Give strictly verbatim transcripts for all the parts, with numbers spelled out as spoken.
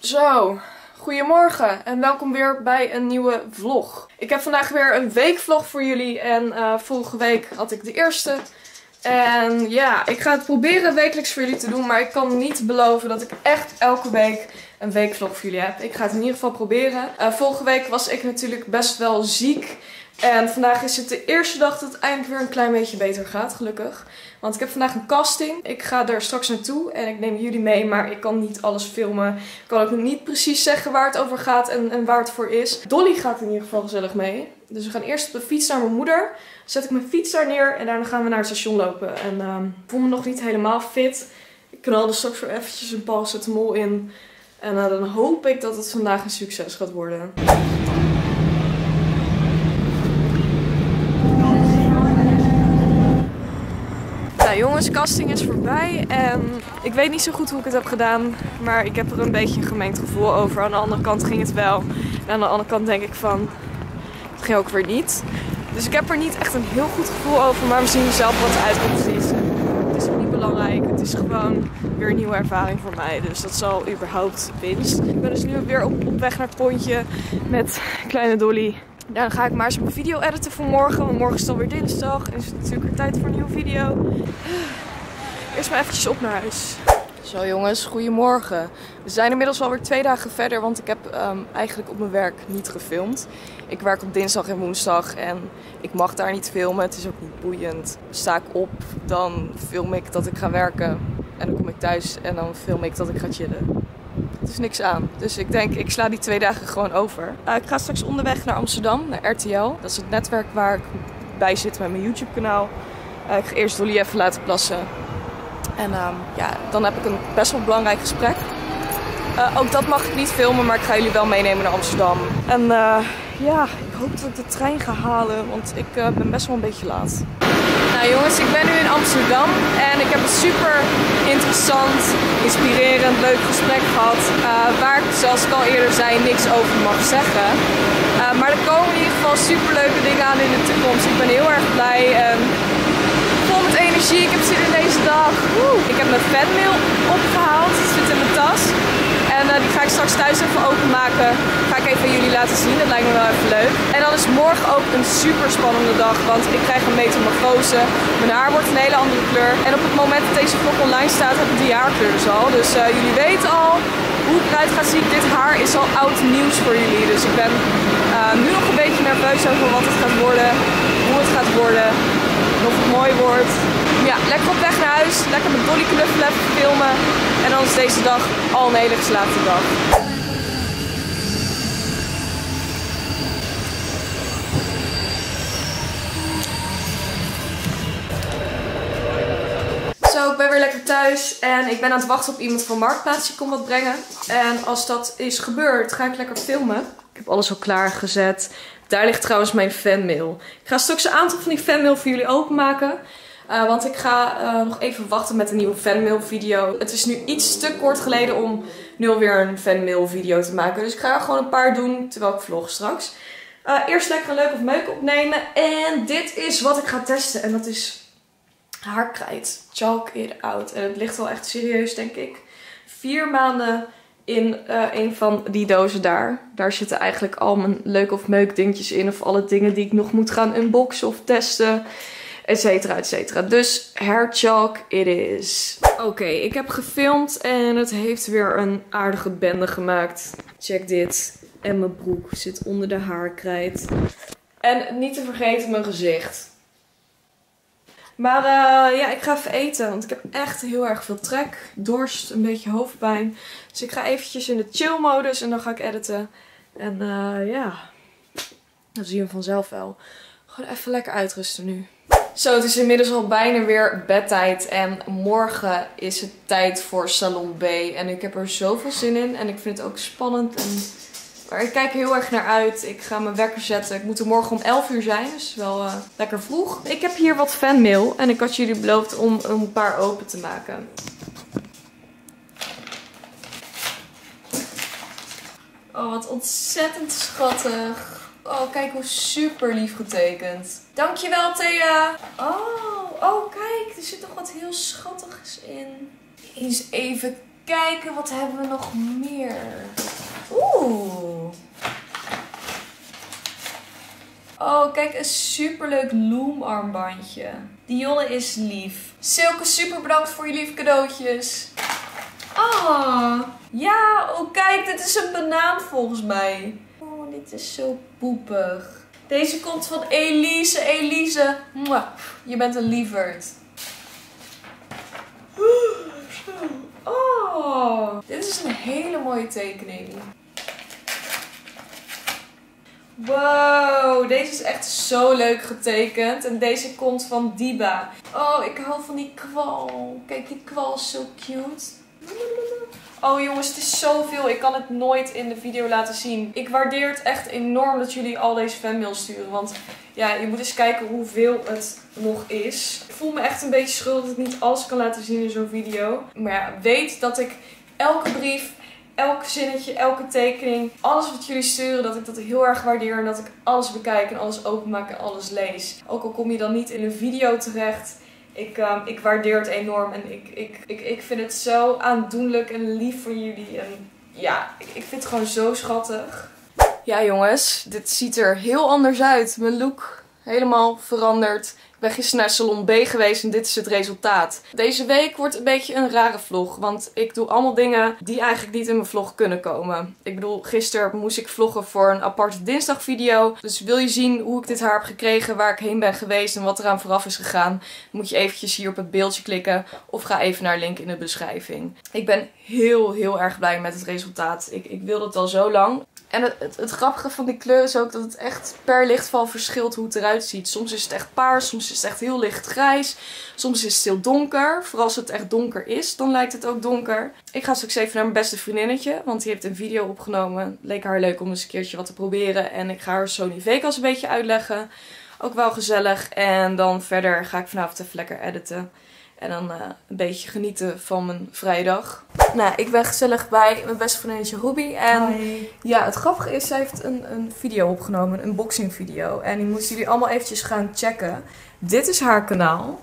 Zo, goedemorgen en welkom weer bij een nieuwe vlog. Ik heb vandaag weer een weekvlog voor jullie en uh, vorige week had ik de eerste. En ja, ik ga het proberen wekelijks voor jullie te doen, maar ik kan niet beloven dat ik echt elke week een weekvlog voor jullie heb. Ik ga het in ieder geval proberen. Uh, vorige week was ik natuurlijk best wel ziek. En vandaag is het de eerste dag dat het eindelijk weer een klein beetje beter gaat, gelukkig. Want ik heb vandaag een casting. Ik ga er straks naartoe en ik neem jullie mee, maar ik kan niet alles filmen. Ik kan ook niet precies zeggen waar het over gaat en, en waar het voor is. Dolly gaat in ieder geval gezellig mee. Dus we gaan eerst op de fiets naar mijn moeder. Dan zet ik mijn fiets daar neer en daarna gaan we naar het station lopen. En uh, ik voel me nog niet helemaal fit. Ik knalde straks weer eventjes een paracetamol in. En uh, dan hoop ik dat het vandaag een succes gaat worden. Nou jongens, casting is voorbij en ik weet niet zo goed hoe ik het heb gedaan, maar ik heb er een beetje een gemengd gevoel over. Aan de andere kant ging het wel en aan de andere kant denk ik van, het ging ook weer niet. Dus ik heb er niet echt een heel goed gevoel over, maar we zien zelf wat de uitkomst is. Het is ook niet belangrijk, het is gewoon weer een nieuwe ervaring voor mij, dus dat is al überhaupt winst. Ik ben dus nu weer op, op weg naar het pontje met kleine Dolly. Ja, dan ga ik maar eens mijn video editen voor morgen, want morgen is het alweer dinsdag en is het natuurlijk weer tijd voor een nieuwe video. Eerst maar eventjes op naar huis. Zo jongens, goedemorgen. We zijn inmiddels alweer twee dagen verder, want ik heb um, eigenlijk op mijn werk niet gefilmd. Ik werk op dinsdag en woensdag en ik mag daar niet filmen, het is ook niet boeiend. Sta ik op, dan film ik dat ik ga werken en dan kom ik thuis en dan film ik dat ik ga chillen. Het is niks aan. Dus ik denk, ik sla die twee dagen gewoon over. Uh, ik ga straks onderweg naar Amsterdam, naar R T L. Dat is het netwerk waar ik bij zit met mijn YouTube kanaal. Uh, ik ga eerst Dolly even laten plassen. En uh, ja, dan heb ik een best wel belangrijk gesprek. Uh, ook dat mag ik niet filmen, maar ik ga jullie wel meenemen naar Amsterdam. En uh, ja, ik hoop dat ik de trein ga halen, want ik uh, ben best wel een beetje laat. Nou jongens, ik ben nu in Amsterdam en ik heb een super interessant, inspirerend, leuk gesprek gehad. Uh, waar ik, zoals ik al eerder zei, niks over mag zeggen. Uh, maar er komen in ieder geval super leuke dingen aan in de toekomst. Ik ben heel erg blij en vol met energie. Ik heb zin in deze dag. Woe. Ik heb mijn fanmail opgehaald, het zit in mijn tas. En uh, die ga ik straks thuis even openmaken. Ga ik even aan jullie laten zien, dat lijkt me wel even leuk. En dan is morgen ook een super spannende dag, want ik krijg een metamorfose. Mijn haar wordt een hele andere kleur. En op het moment dat deze vlog online staat, heb ik die haarkleur dus al. Dus uh, jullie weten al hoe ik eruit ga zien. Dit haar is al oud nieuws voor jullie. Dus ik ben uh, nu nog een beetje nerveus over wat het gaat worden. Hoe het gaat worden. Of het mooi wordt. Ja, lekker op weg naar huis. Lekker met Dolly knuffelen, even filmen. En dan is deze dag al een hele geslaagde dag. Zo, ik ben weer lekker thuis en ik ben aan het wachten op iemand van Marktplaats die komt wat brengen. En als dat is gebeurd, ga ik lekker filmen. Ik heb alles al klaargezet. Daar ligt trouwens mijn fanmail. Ik ga straks een aantal van die fanmail voor jullie openmaken. Uh, want ik ga uh, nog even wachten met een nieuwe fanmail video. Het is nu iets te kort geleden om nu alweer een fanmail video te maken. Dus ik ga er gewoon een paar doen terwijl ik vlog straks. Uh, eerst lekker een leuk of meuk opnemen. En dit is wat ik ga testen. En dat is haarkrijt. Chalk it out. En het ligt wel echt serieus, denk ik. Vier maanden in uh, een van die dozen daar. Daar zitten eigenlijk al mijn leuk of meuk dingetjes in. Of alle dingen die ik nog moet gaan unboxen of testen. Etcetera, etcetera. Dus hair chalk it is. Oké, okay, ik heb gefilmd en het heeft weer een aardige bende gemaakt. Check dit. En mijn broek zit onder de haarkrijt. En niet te vergeten mijn gezicht. Maar uh, ja, ik ga even eten, want ik heb echt heel erg veel trek. Dorst, een beetje hoofdpijn. Dus ik ga eventjes in de chill modus en dan ga ik editen. En uh, ja, dan zie je hem vanzelf wel. Gewoon even lekker uitrusten nu. Zo, het is inmiddels al bijna weer bedtijd en morgen is het tijd voor Salon B. En ik heb er zoveel zin in en ik vind het ook spannend. En... Maar ik kijk er heel erg naar uit. Ik ga mijn wekker zetten. Ik moet er morgen om elf uur zijn, dus wel uh, lekker vroeg. Ik heb hier wat fanmail en ik had jullie beloofd om een paar open te maken. Oh, wat ontzettend schattig. Oh, kijk hoe super lief getekend. Dankjewel, Thea. Oh, oh, kijk. Er zit nog wat heel schattigs in. Eens even kijken. Wat hebben we nog meer? kijk, een superleuk loomarmbandje. Dionne is lief. Silke, super bedankt voor je lieve cadeautjes. Ah, ja, oh kijk, dit is een banaan volgens mij. Oh, dit is zo poepig. Deze komt van Elise. Elise, mwah, je bent een lieverd. Oh, dit is een hele mooie tekening. Wow, deze is echt zo leuk getekend. En deze komt van Diba. Oh, ik hou van die kwal. Kijk, die kwal is zo cute. Oh jongens, het is zoveel. Ik kan het nooit in de video laten zien. Ik waardeer het echt enorm dat jullie al deze fanmail sturen. Want ja, je moet eens kijken hoeveel het nog is. Ik voel me echt een beetje schuldig dat ik niet alles kan laten zien in zo'n video. Maar ja, weet dat ik elke brief, elk zinnetje, elke tekening, alles wat jullie sturen, dat ik dat heel erg waardeer. En dat ik alles bekijk en alles openmaak en alles lees. Ook al kom je dan niet in een video terecht. Ik, um, ik waardeer het enorm en ik, ik, ik, ik vind het zo aandoenlijk en lief van jullie. En ja, ik, ik vind het gewoon zo schattig. Ja jongens, dit ziet er heel anders uit. Mijn look helemaal veranderd. Ik ben gisteren naar Salon B geweest en dit is het resultaat. Deze week wordt een beetje een rare vlog. Want ik doe allemaal dingen die eigenlijk niet in mijn vlog kunnen komen. Ik bedoel, gisteren moest ik vloggen voor een aparte dinsdag video. Dus wil je zien hoe ik dit haar heb gekregen, waar ik heen ben geweest en wat eraan vooraf is gegaan, moet je eventjes hier op het beeldje klikken. Of ga even naar de link in de beschrijving. Ik ben heel, heel erg blij met het resultaat. Ik, ik wilde het al zo lang. En het, het, het grappige van die kleur is ook dat het echt per lichtval verschilt hoe het eruit ziet. Soms is het echt paars, soms is het echt heel licht grijs. Soms is het heel donker. Vooral als het echt donker is, dan lijkt het ook donker. Ik ga straks even naar mijn beste vriendinnetje, want die heeft een video opgenomen. Leek haar leuk om eens een keertje wat te proberen. En ik ga haar Sony Vegas een beetje uitleggen. Ook wel gezellig. En dan verder ga ik vanavond even lekker editen. En dan uh, een beetje genieten van mijn vrije dag. Nou, ik ben gezellig bij mijn beste vriendinnetje Ruby. En Hi. Ja, het grappige is, zij heeft een, een video opgenomen. Een unboxing video. En die moeten jullie allemaal eventjes gaan checken. Dit is haar kanaal.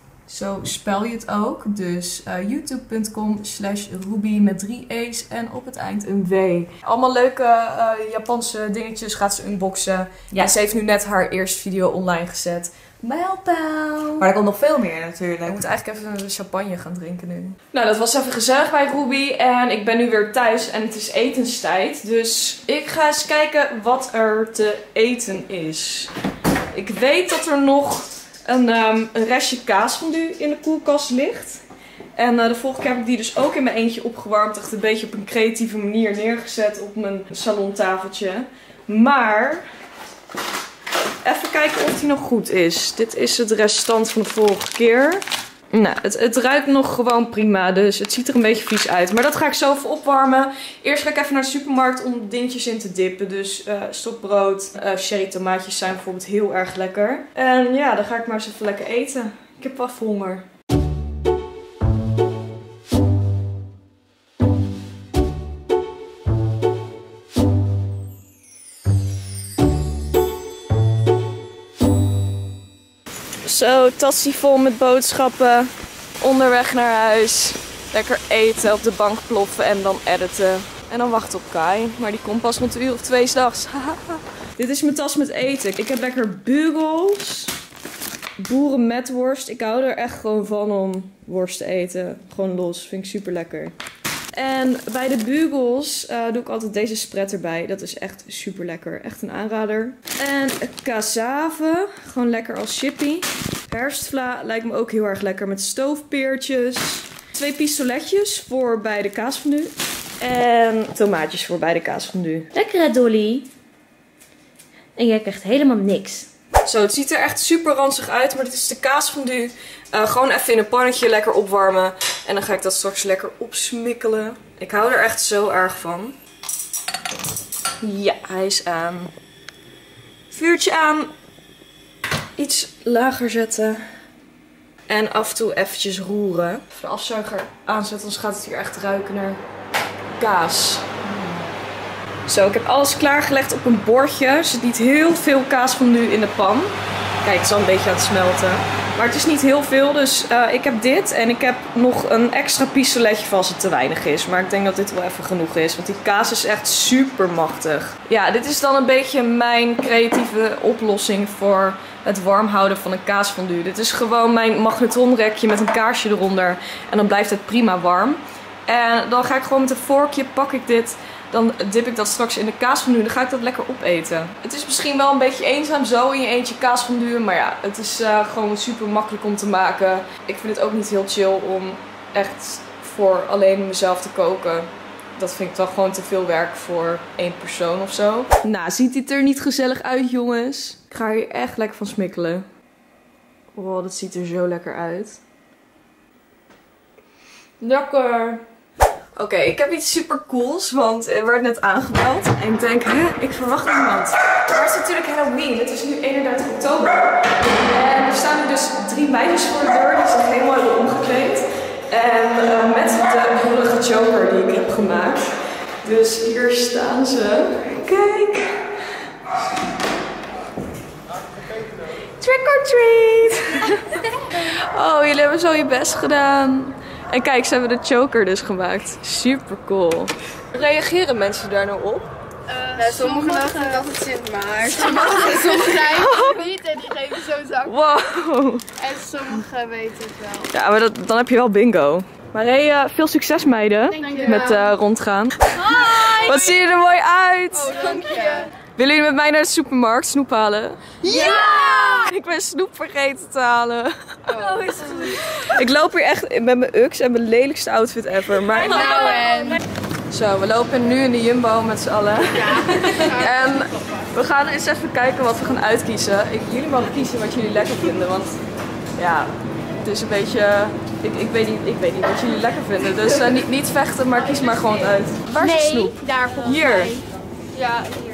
Zo spel je het ook. Dus uh, youtube punt com slash Ruby met drie e's en op het eind een W. Allemaal leuke uh, Japanse dingetjes gaat ze unboxen. Ja. En ze heeft nu net haar eerste video online gezet. Mijlpaal. Maar er komt nog veel meer natuurlijk. Ik moet eigenlijk even een champagne gaan drinken nu. Nou, dat was even gezellig bij Ruby. En ik ben nu weer thuis en het is etenstijd. Dus ik ga eens kijken wat er te eten is. Ik weet dat er nog een, um, een restje kaasfondue in de koelkast ligt. En uh, de vorige keer heb ik die dus ook in mijn eentje opgewarmd. Echt een beetje op een creatieve manier neergezet op mijn salontafeltje. Maar even kijken of die nog goed is. Dit is het restant van de vorige keer. Nou, het, het ruikt nog gewoon prima. Dus het ziet er een beetje vies uit. Maar dat ga ik zo even opwarmen. Eerst ga ik even naar de supermarkt om dingetjes in te dippen. Dus uh, stokbrood, uh, cherry tomaatjes zijn bijvoorbeeld heel erg lekker. En ja, dan ga ik maar eens even lekker eten. Ik heb wel honger. Zo, tassie vol met boodschappen. Onderweg naar huis. Lekker eten, op de bank ploffen en dan editen. En dan wachten op Kai. Maar die komt pas rond een uur of twee 's nachts. Dit is mijn tas met eten. Ik heb lekker bugels. Boeren met worst. Ik hou er echt gewoon van om worst te eten. Gewoon los. Vind ik super lekker. En bij de bugels uh, doe ik altijd deze spread erbij. Dat is echt super lekker. Echt een aanrader. En cassave. Gewoon lekker als chippy. Herstvla lijkt me ook heel erg lekker met stoofpeertjes. Twee pistoletjes voor bij de kaasfondue. En tomaatjes voor bij de kaasfondue. Lekker hè, Dolly? En jij krijgt helemaal niks. Zo, het ziet er echt super ranzig uit, maar dit is de kaasfondue. Uh, gewoon even in een pannetje lekker opwarmen. En dan ga ik dat straks lekker opsmikkelen. Ik hou er echt zo erg van. Ja, hij is aan. Vuurtje aan. Iets lager zetten. En af en toe eventjes roeren. Even de afzuiger aanzetten, anders gaat het hier echt ruiken naar kaas. Zo, ik heb alles klaargelegd op een bordje. Er zit niet heel veel kaasfondue in de pan. Kijk, het is al een beetje aan het smelten. Maar het is niet heel veel, dus uh, ik heb dit en ik heb nog een extra pistoletje voor als het te weinig is. Maar ik denk dat dit wel even genoeg is, want die kaas is echt super machtig. Ja, dit is dan een beetje mijn creatieve oplossing voor het warm houden van een kaasfondue. Dit is gewoon mijn magnetronrekje met een kaarsje eronder en dan blijft het prima warm. En dan ga ik gewoon met een vorkje, pak ik dit, dan dip ik dat straks in de kaasfondue en dan ga ik dat lekker opeten. Het is misschien wel een beetje eenzaam zo in je eentje kaasfondue, maar ja, het is uh, gewoon super makkelijk om te maken. Ik vind het ook niet heel chill om echt voor alleen mezelf te koken. Dat vind ik dan gewoon te veel werk voor één persoon of zo. Nou, ziet dit er niet gezellig uit, jongens? Ik ga hier echt lekker van smikkelen. Wow, dat ziet er zo lekker uit. Lekker! Oké, okay, ik heb iets super cools, want er werd net aangebeld. En ik denk, hè, ik verwacht niemand. Maar het is natuurlijk Halloween. Het is nu eenendertig oktober. En er staan nu dus drie meisjes voor de deur die zich helemaal hebben omgekleed. En uh, met de hullige Joker die ik heb gemaakt. Dus hier staan ze. Kijk! Trick or treat! Oh, jullie hebben zo je best gedaan. En kijk, ze hebben de choker dus gemaakt. Super cool. Reageren mensen daar nou op? Uh, ja, sommigen dachten dat het Sint Maart. Sommigen zijn het niet en die geven zo'n zak. Wow. En sommigen weten het wel. Ja, maar dat, dan heb je wel bingo. Maar hey, uh, veel succes meiden. Met uh, rondgaan. Hi! Wat zie je er mooi uit. Oh, dank je. Willen jullie met mij naar de supermarkt snoep halen? Ja! Ik ben snoep vergeten te halen. Oh, is goed. Ik loop hier echt met mijn ux en mijn lelijkste outfit ever. Maar... Nou en... Zo, we lopen nu in de Jumbo met z'n allen. Ja. En we gaan eens even kijken wat we gaan uitkiezen. Ik, jullie mogen kiezen wat jullie lekker vinden, want ja, het is een beetje... Ik, ik, weet, niet, ik weet niet wat jullie lekker vinden, dus uh, niet, niet vechten, maar kies maar gewoon uit. Waar is de snoep? Daar volgens Hier. mij. Ja, hier.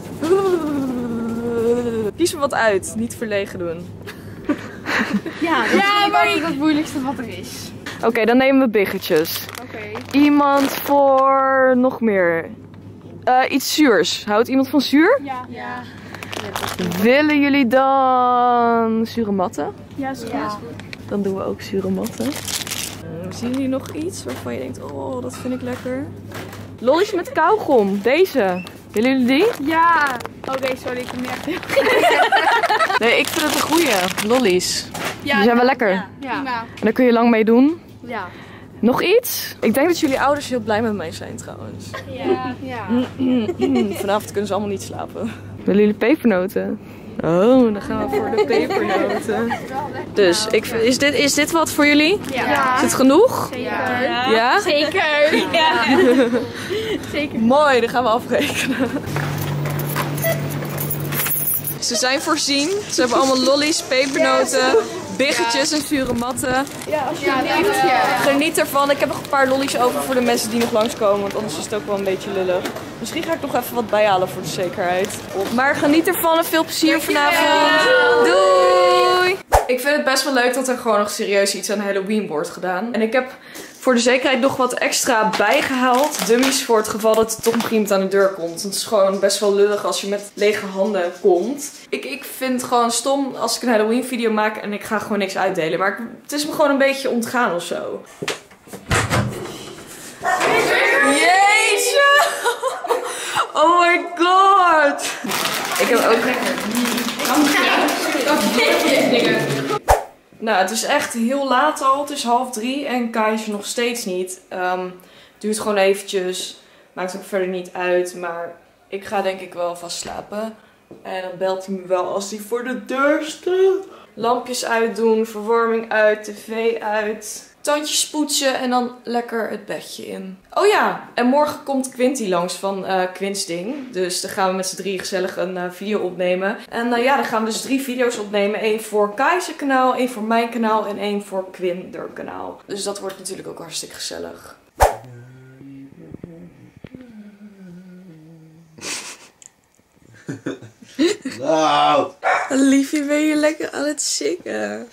Kies er wat uit, niet verlegen doen. Ja, dat ja, is maar niet het moeilijkste wat er is. Oké, okay, dan nemen we biggetjes. Oké. Okay. Iemand voor nog meer. Uh, iets zuurs. Houdt iemand van zuur? Ja. Ja. Willen jullie dan zure matten? Ja, is goed. Ja. Dan doen we ook zure matten. Uh, zien jullie nog iets waarvan je denkt, oh, dat vind ik lekker? Lollies met kauwgom. Deze. Willen jullie die? Ja. Oké, okay, sorry, ik heb niet echt heel Nee, ik vind het een goeie. Lollies. Ja, die zijn wel lekker. Ja, ja. Prima. En daar kun je lang mee doen. Ja. Nog iets? Ik denk dat jullie ouders heel blij met mij zijn trouwens. Ja. Ja. Vanavond kunnen ze allemaal niet slapen. Willen jullie pepernoten? Oh, dan gaan we voor de pepernoten. Dus, ik, is, dit, is dit wat voor jullie? Ja. Is het genoeg? Zeker. Ja? Ja? Zeker. Ja. Zeker. Mooi, dan gaan we afrekenen. Ze zijn voorzien. Ze hebben allemaal lollies, pepernoten, biggetjes en zure matten. Ja, alsjeblieft. Ja, geniet ervan. Ik heb nog een paar lollies over voor de mensen die nog langskomen. Want anders is het ook wel een beetje lullig. Misschien ga ik nog even wat bijhalen voor de zekerheid. Maar geniet ervan en veel plezier vanavond. Doei! Ik vind het best wel leuk dat er gewoon nog serieus iets aan Halloween wordt gedaan. En ik heb voor de zekerheid nog wat extra bijgehaald. Dummies voor het geval dat er toch nog iemand aan de deur komt. Want het is gewoon best wel lullig als je met lege handen komt. Ik, ik vind het gewoon stom als ik een Halloween video maak en ik ga gewoon niks uitdelen. Maar ik, het is me gewoon een beetje ontgaan of zo. Jeetje! Oh my god! Ik heb ook... Nou, het is echt heel laat al. Het is half drie en Kai is er nog steeds niet. Um, duurt gewoon eventjes. Maakt ook verder niet uit. Maar ik ga denk ik wel vast slapen. En dan belt hij me wel als hij voor de deur staat. Lampjes uitdoen, verwarming uit, tv uit. Tandjes poetsen en dan lekker het bedje in. Oh ja, en morgen komt Quinty langs van uh, Quinsting. Dus dan gaan we met z'n drie gezellig een uh, video opnemen. En uh, ja, dan gaan we dus drie video's opnemen. Eén voor Kai's kanaal, één voor mijn kanaal en één voor Quinder kanaal. Dus dat wordt natuurlijk ook hartstikke gezellig. Nou! Liefje, ben je lekker aan het zingen?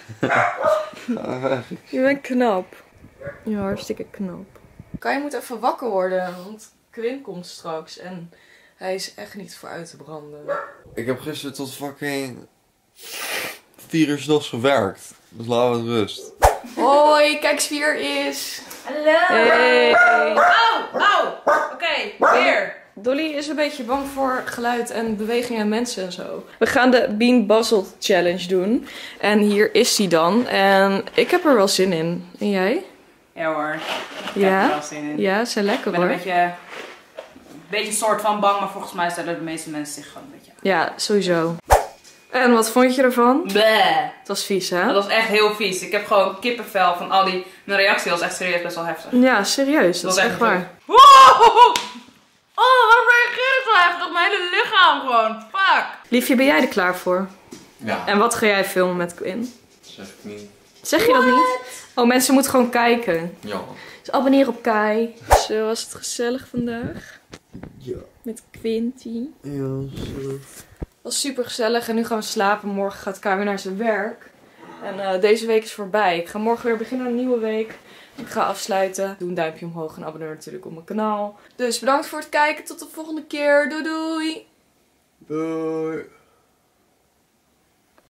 Je bent knap. Ja, hartstikke knap. Kai moet even wakker worden, want Quinn komt straks en hij is echt niet voor uit te branden. Ik heb gisteren tot fucking vier uur 's nachts gewerkt. Dus laten we het rust. Hoi, kijk eens wie er is. Hallo. Hey. Oh, oh, oké, okay, weer. Dolly is een beetje bang voor geluid en beweging en mensen en zo. We gaan de Bean Buzzled Challenge doen. En hier is hij dan. En ik heb er wel zin in. En jij? Ja hoor, ik Ja? heb er wel zin in. Ja, ze Ik lekker ben hoor. een beetje, een beetje soort van bang, maar volgens mij stellen de meeste mensen zich gewoon een beetje aan. Ja, sowieso. En wat vond je ervan? Bleh. Het was vies, hè? Dat was echt heel vies. Ik heb gewoon kippenvel van al die... Mijn reactie was echt serieus best wel heftig. Ja, serieus. Dat, Dat is was echt echt waar. Wow! Oh, waarom reageer ik zo heftig op mijn hele lichaam gewoon? Fuck! Liefje, ben jij er klaar voor? Ja. En wat ga jij filmen met Quinn? Zeg ik niet. Zeg je dat niet? Oh, mensen moeten gewoon kijken. Ja. Dus abonneer op Kai. Zo was het gezellig vandaag. Ja. Met Quinty. Ja, zo. Het was super gezellig en nu gaan we slapen. Morgen gaat Kai weer naar zijn werk. En uh, deze week is voorbij. Ik ga morgen weer beginnen aan een nieuwe week. Ik ga afsluiten. Doe een duimpje omhoog en abonneer natuurlijk op mijn kanaal. Dus bedankt voor het kijken. Tot de volgende keer. Doei doei! Doei.